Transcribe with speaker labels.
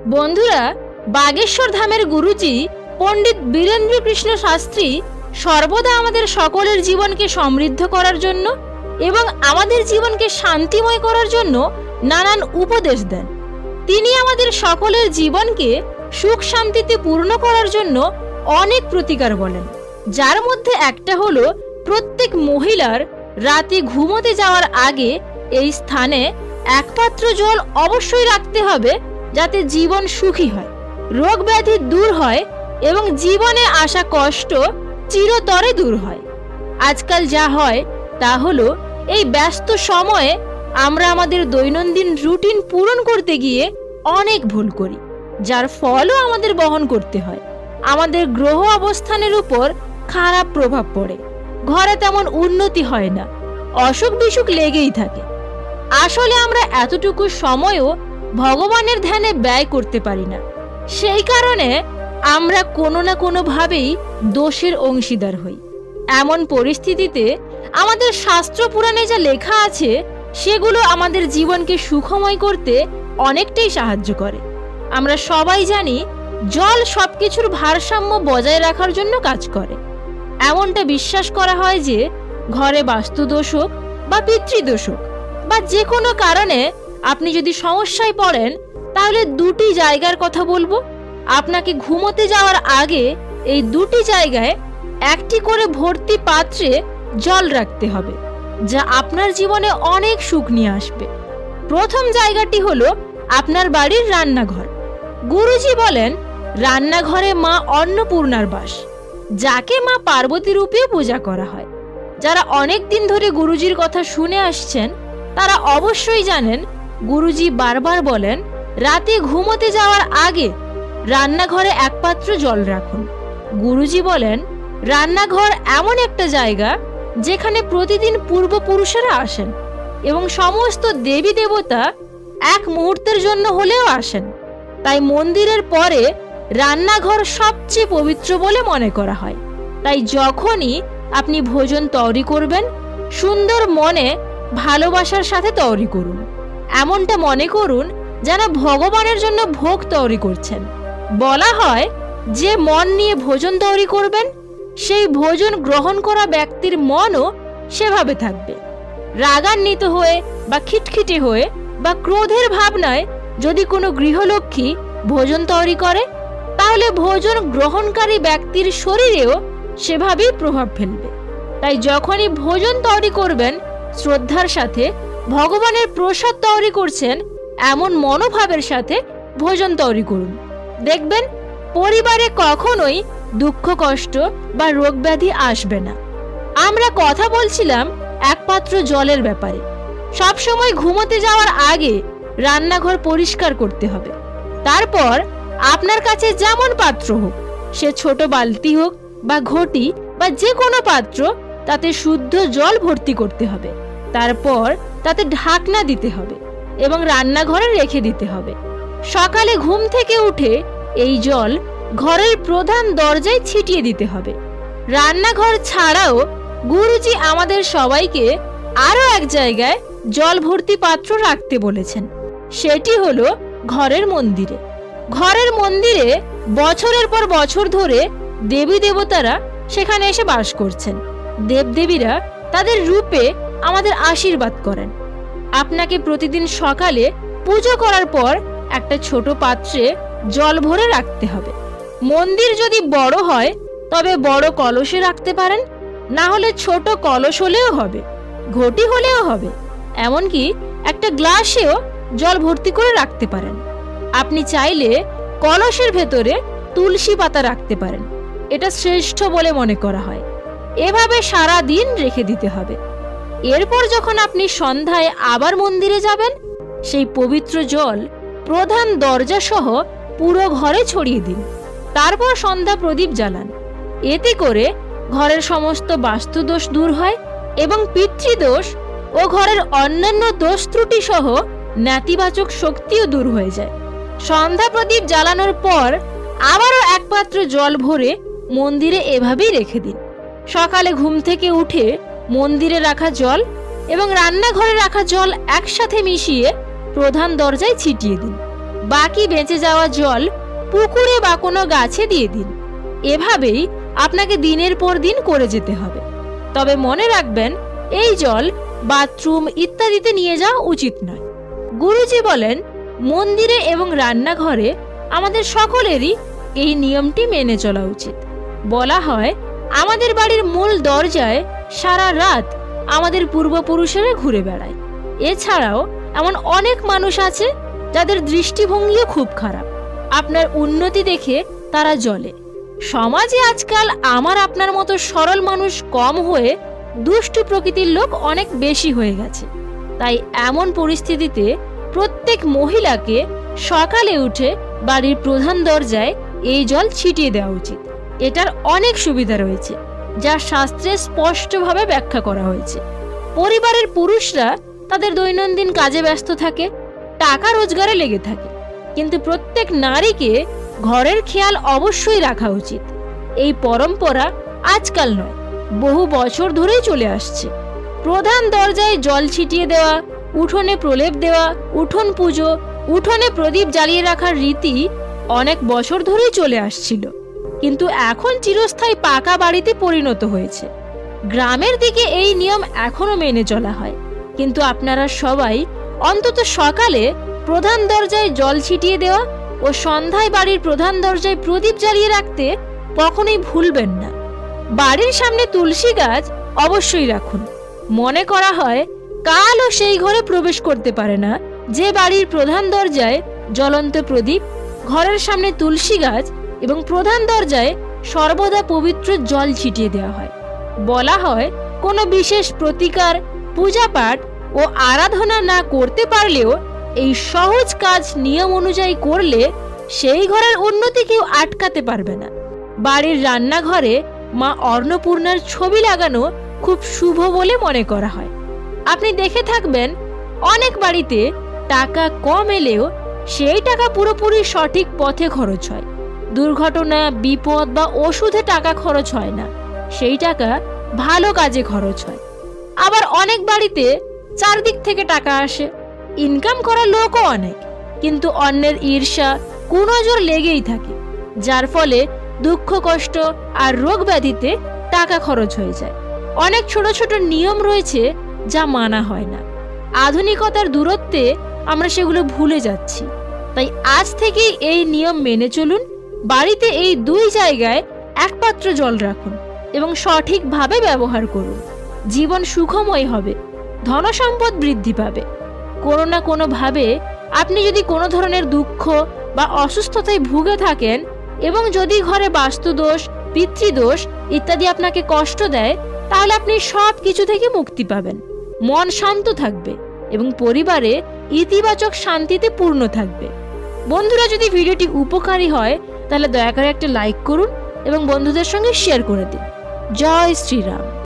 Speaker 1: বন্ধুরা, বাগেশ্বর ধামের গুরুজি পণ্ডিত বীরেন্দ্র কৃষ্ণ শাস্ত্রী সর্বদা আমাদের সকলের জীবনকে সমৃদ্ধ করার জন্য এবং আমাদের জীবনকে শান্তিময় করার জন্য নানান উপদেশ দেন। তিনি আমাদের সকলের জীবনকে সুখ শান্তিতে পূর্ণ করার জন্য অনেক প্রতিকার বলেন, যার মধ্যে একটা হলো প্রত্যেক মহিলার রাতে ঘুমোতে যাওয়ার আগে এই স্থানে এক পাত্র জল অবশ্যই রাখতে হবে, যাতে জীবন সুখী হয়, রোগ ব্যাধি দূর হয় এবং জীবনে আসা কষ্ট চিরতরে দূর হয়। আজকাল যা হয় তা হলো এই ব্যস্ত সময়ে আমরা আমাদের দৈনন্দিন রুটিন পূরণ করতে গিয়ে অনেক ভুল করি, যার ফলও আমাদের বহন করতে হয়। আমাদের গ্রহ অবস্থানের উপর খারাপ প্রভাব পড়ে, ঘরে তেমন উন্নতি হয় না, অসুখ বিসুখ লেগেই থাকে। আসলে আমরা এতটুকু সময়ও ভগবানের ধ্যানে ব্যয় করতে পারি না। সেই কারণে আমরা কোনো না কোনোভাবেই দোষের অংশীদার হই। এমন পরিস্থিতিতে আমাদের শাস্ত্র পুরাণে যা লেখা আছে সেগুলো আমাদের জীবনকে সুখময় করতে অনেকটাই সাহায্য করে। আমরা সবাই জানি জল সবকিছুর ভারসাম্য বজায় রাখার জন্য কাজ করে। এমনটা বিশ্বাস করা হয় যে ঘরে বাস্তুদোষ হোক বা পিতৃদোষ হোক বা যে কোনো কারণে আপনি যদি সমস্যায় পড়েন, তাহলে দুটি জায়গার কথা বলবো। আপনাকে ঘুমোতে যাওয়ার আগে এই দুটি জায়গায় একটি করে ভর্তি পাত্রে জল রাখতে হবে, যা আপনার জীবনে অনেক সুখ নিয়ে আসবে। প্রথম জায়গাটি হলো আপনার বাড়ির রান্নাঘর। গুরুজি বলেন রান্নাঘরে মা অন্নপূর্ণার বাস, যাকে মা পার্বতী রূপেও পূজা করা হয়। যারা অনেক দিন ধরে গুরুজির কথা শুনে আসছেন তারা অবশ্যই জানেন গুরুজি বারবার বলেন রাতে ঘুমোতে যাওয়ার আগে রান্নাঘরে এক পাত্র জল রাখুন। গুরুজি বলেন রান্নাঘর এমন একটা জায়গা যেখানে প্রতিদিন পূর্বপুরুষেরা আসেন এবং সমস্ত দেবী দেবতা এক মুহূর্তের জন্য হলেও আসেন। তাই মন্দিরের পরে রান্নাঘর সবচেয়ে পবিত্র বলে মনে করা হয়। তাই যখনই আপনি ভোজন তৈরি করবেন, সুন্দর মনে ভালোবাসার সাথে তৈরি করুন। এমনটা মনে করুন যেন ভগবানের জন্য ভোগ তৈরি করছেন। বলা হয় যে মন নিয়ে ভোজন তৈরি করবেন, সেই ভোজন গ্রহণ করা ব্যক্তির মনও সেভাবে থাকবে। রাগান্বিত হয়ে বা খিটখিটে হয়ে বা ক্রোধের ভাবনায় যদি কোনো গৃহলক্ষ্মী ভোজন তৈরি করে, তাহলে ভোজন গ্রহণকারী ব্যক্তির শরীরেও সেভাবেই প্রভাব ফেলবে। তাই যখনই ভোজন তৈরি করবেন, শ্রদ্ধার সাথে ভগবানের প্রসাদ তৈরি করছেন এমন মনোভাবের সাথে ভোজন তৈরি করুন। দেখবেন পরিবারে কখনোই দুঃখ কষ্ট বা রোগ ব্যাধি আসবে না। আমরা কথা বলছিলাম এক পাত্র জলের ব্যাপারে। সবসময় ঘুমোতে যাওয়ার আগে রান্নাঘর পরিষ্কার করতে হবে। তারপর আপনার কাছে যেমন পাত্র হোক, সে ছোট বালতি হোক বা ঘটি বা যে কোনো পাত্র, তাতে শুদ্ধ জল ভর্তি করতে হবে। তারপর তাতে ঢাকনা দিতে হবে এবং রান্নাঘরে রেখে দিতে হবে। সকালে ঘুম থেকে উঠে এই জল ঘরের প্রধান দরজায় ছিটিয়ে দিতে হবে। রান্নাঘর ছাড়াও গুরুজি আমাদের সবাইকে আরো এক জায়গায় জল ভর্তি পাত্র রাখতে বলেছেন, সেটি হলো ঘরের মন্দিরে। ঘরের মন্দিরে বছরের পর বছর ধরে দেবী দেবতারা সেখানে এসে বাস করছেন। দেবদেবীরা তাদের রূপে আমাদের আশীর্বাদ করেন। আপনাকে প্রতিদিন সকালে পুজো করার পর একটা ছোট পাত্রে জল ভরে রাখতে হবে। মন্দির যদি বড় হয় তবে বড় কলসে রাখতে পারেন, না হলে ছোট কলস হলেও হবে, ঘটি হলেও হবে, এমনকি একটা গ্লাসেও জল ভর্তি করে রাখতে পারেন। আপনি চাইলে কলসের ভেতরে তুলসী পাতা রাখতে পারেন, এটা শ্রেষ্ঠ বলে মনে করা হয়। এভাবে সারা দিন রেখে দিতে হবে। এরপর যখন আপনি সন্ধ্যায় আবার মন্দিরে যাবেন, সেই পবিত্র জল প্রধান দরজা সহ পুরো ঘরে ছড়িয়ে দিন। তারপর সন্ধ্যা প্রদীপ জ্বালান। এতে করে ঘরের সমস্ত বাস্তুদোষ দূর হয় এবং পিতৃদোষ ও ঘরের অন্যান্য দোষ ত্রুটি সহ নেতিবাচক শক্তিও দূর হয়ে যায়। সন্ধ্যা প্রদীপ জ্বালানোর পর আবারও এক পাত্র জল ভরে মন্দিরে এভাবেই রেখে দিন। সকালে ঘুম থেকে উঠে মন্দিরে রাখা জল এবং রান্নাঘরে রাখা জল একসাথে মিশিয়ে প্রধান দরজায় ছিটিয়ে দিন। বাকি বেঁচে যাওয়া জল পুকুরে বা কোনো গাছে দিয়ে দিন। এভাবেই আপনাকে দিনের পর দিন করে যেতে হবে। তবে মনে রাখবেন, এই জল বাথরুম ইত্যাদিতে নিয়ে যাওয়া উচিত নয়। গুরুজি বলেন, মন্দিরে এবং রান্নাঘরে আমাদের সকলেরই এই নিয়মটি মেনে চলা উচিত। বলা হয়, আমাদের বাড়ির মূল দরজায় সারা রাত আমাদের পূর্বপুরুষেরা ঘুরে বেড়ায়। এছাড়াও এমন অনেক মানুষ আছে যাদের দৃষ্টিভঙ্গিও খুব খারাপ। আপনার উন্নতি দেখে তারা জ্বলে। সমাজে আজকাল আমার আপনার মতো সরল মানুষ কম হয়ে দুষ্টু প্রকৃতির লোক অনেক বেশি হয়ে গেছে। তাই এমন পরিস্থিতিতে প্রত্যেক মহিলাকে সকালে উঠে বাড়ির প্রধান দরজায় এই জল ছিটিয়ে দেওয়া উচিত। এটার অনেক সুবিধা রয়েছে, যা শাস্ত্রে স্পষ্টভাবে ব্যাখ্যা করা হয়েছে। পরিবারের পুরুষরা তাদের দৈনন্দিন কাজে ব্যস্ত থাকে, টাকা রোজগারে লেগে থাকে, কিন্তু প্রত্যেক নারীকে ঘরের খেয়াল অবশ্যই রাখা উচিত। এই পরম্পরা আজকাল নয়, বহু বছর ধরেই চলে আসছে। প্রধান দরজায় জল ছিটিয়ে দেওয়া, উঠোনে প্রলেপ দেওয়া, উঠোন পুজো, উঠোনে প্রদীপ জ্বালিয়ে রাখার রীতি অনেক বছর ধরেই চলে আসছিল, কিন্তু এখন চিরস্থায়ী পাকা বাড়িতে পরিণত হয়েছে। গ্রামের দিকে এই নিয়ম এখনো মেনে চলা হয়, কিন্তু আপনারা সবাই অন্তত সকালে প্রধান দরজায় জল ছিটিয়ে দেওয়া ও সন্ধ্যায় বাড়ির প্রধান দরজায় প্রদীপ জ্বালিয়ে রাখতে কখনোই ভুলবেন না। বাড়ির সামনে তুলসী গাছ অবশ্যই রাখুন। মনে করা হয়, কালও সেই ঘরে প্রবেশ করতে পারে না যে বাড়ির প্রধান দরজায় জ্বলন্ত প্রদীপ, ঘরের সামনে তুলসী গাছ এবং প্রধান দরজায় সর্বদা পবিত্র জল ছিটিয়ে দেওয়া হয়। বলা হয়, কোনো বিশেষ প্রতিকার, পূজা পাঠ ও আরাধনা না করতে পারলেও এই সহজ কাজ নিয়ম অনুযায়ী করলে সেই ঘরের উন্নতি কেউ আটকাতে পারবে না। বাড়ির রান্নাঘরে মা অন্নপূর্ণার ছবি লাগানো খুব শুভ বলে মনে করা হয়। আপনি দেখে থাকবেন, অনেক বাড়িতে টাকা কম এলেও সেই টাকা পুরোপুরি সঠিক পথে খরচ হয়। দুর্ঘটনা, বিপদ বা ওষুধে টাকা খরচ হয় না, সেই টাকা ভালো কাজে খরচ হয়। আবার অনেক বাড়িতে চারদিক থেকে টাকা আসে, ইনকাম করার লোকও অনেক, কিন্তু অন্যের ঈর্ষা, কুনজর লেগেই থাকে, যার ফলে দুঃখ, কষ্ট আর রোগ ব্যাধিতে টাকা খরচ হয়ে যায়। অনেক ছোট ছোট নিয়ম রয়েছে যা মানা হয় না। আধুনিকতার দূরত্বে আমরা সেগুলো ভুলে যাচ্ছি। তাই আজ থেকেই এই নিয়ম মেনে চলুন। বাড়িতে এই দুই জায়গায় এক পাত্র জল রাখুন এবং সঠিকভাবে ব্যবহার করুন। জীবন সুখময় হবে, ধনসম্পদ বৃদ্ধি পাবে। কোনো না কোনোভাবে আপনি যদি কোনো ধরনের দুঃখ বা অসুস্থতায় ভুগে থাকেন এবং যদি ঘরে বাস্তুদোষ, পিতৃদোষ ইত্যাদি আপনাকে কষ্ট দেয়, তাহলে আপনি সব কিছু থেকে মুক্তি পাবেন। মন শান্ত থাকবে এবং পরিবারে ইতিবাচক শান্তিতে পূর্ণ থাকবে। বন্ধুরা, যদি ভিডিওটি উপকারী হয় তাহলে দয়া করে একটা লাইক করুন এবং বন্ধুদের সঙ্গে শেয়ার করে দিন। জয় শ্রীরাম।